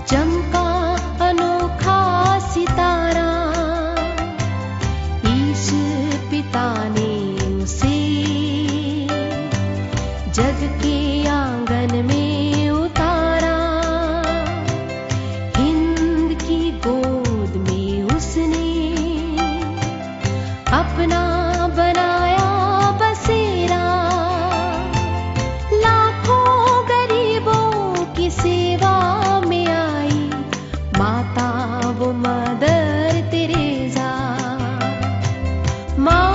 चमका अनोखा सितारा, ईश पिता ने उसे जग के आंगन में उतारा। हिंद की गोद में उसने अपना बनाया बसेरा। लाखों गरीबों की सेवा में आई माता वो मदर तेरेसा। माँ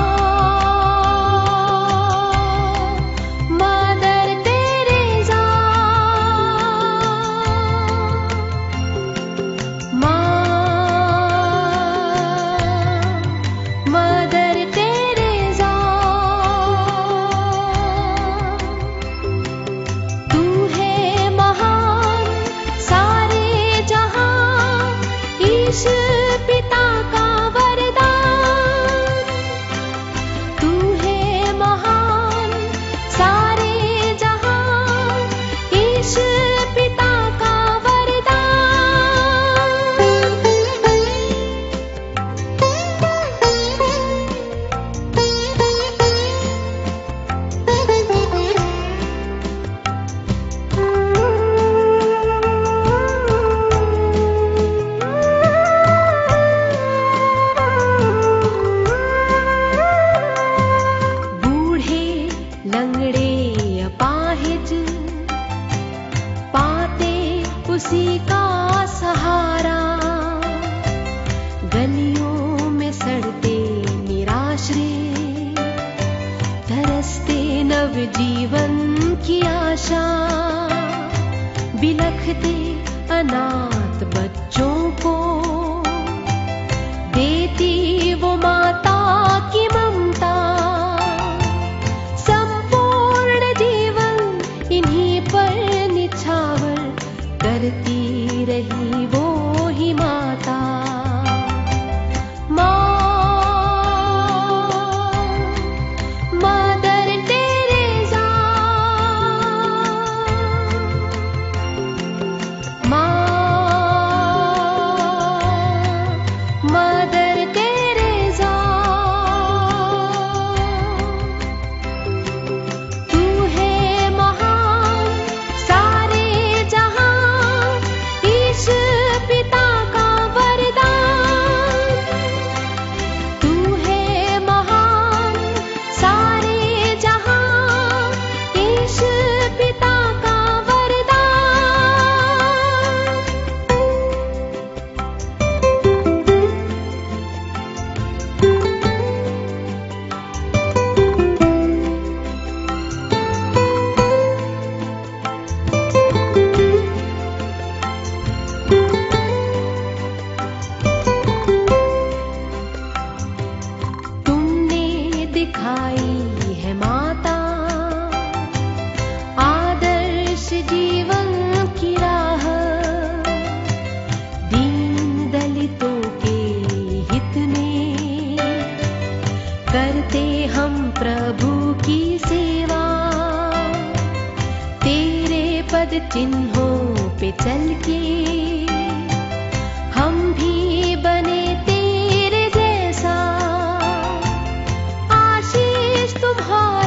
मदर तेरेसा, माँ मदर तेरेसा। तू है महान सारे जहां, ईश पिता का वरदान। तू है महान सारे जहां, ईश पिता का बूढ़े लंगड़े अपाहिज पाते उसी का सहारा। गलियों में सड़ते निराश्रय, तरसते नव जीवन की आशा। बिलखते अनाथ बच्चों को देती वो माता की ममता। संपूर्ण जीवन इन्हीं पर निछावर करती रही वो ही माता। माँ मदर तेरेसा, माँ मदर तेरेसा। तू है महान सारे जहां, ईश पिता का वरदान। तू है महान सारे जहां, ईश पिता का वरदान। तुमने दिखाई है माता आदर्श जीवन की राह। दीन दलितों के हित में करते हम प्रभु की सेवा। तेरे पद चिन्हों पे चल के हम भी बने तेरे जैसा। आशीष तुम्हारा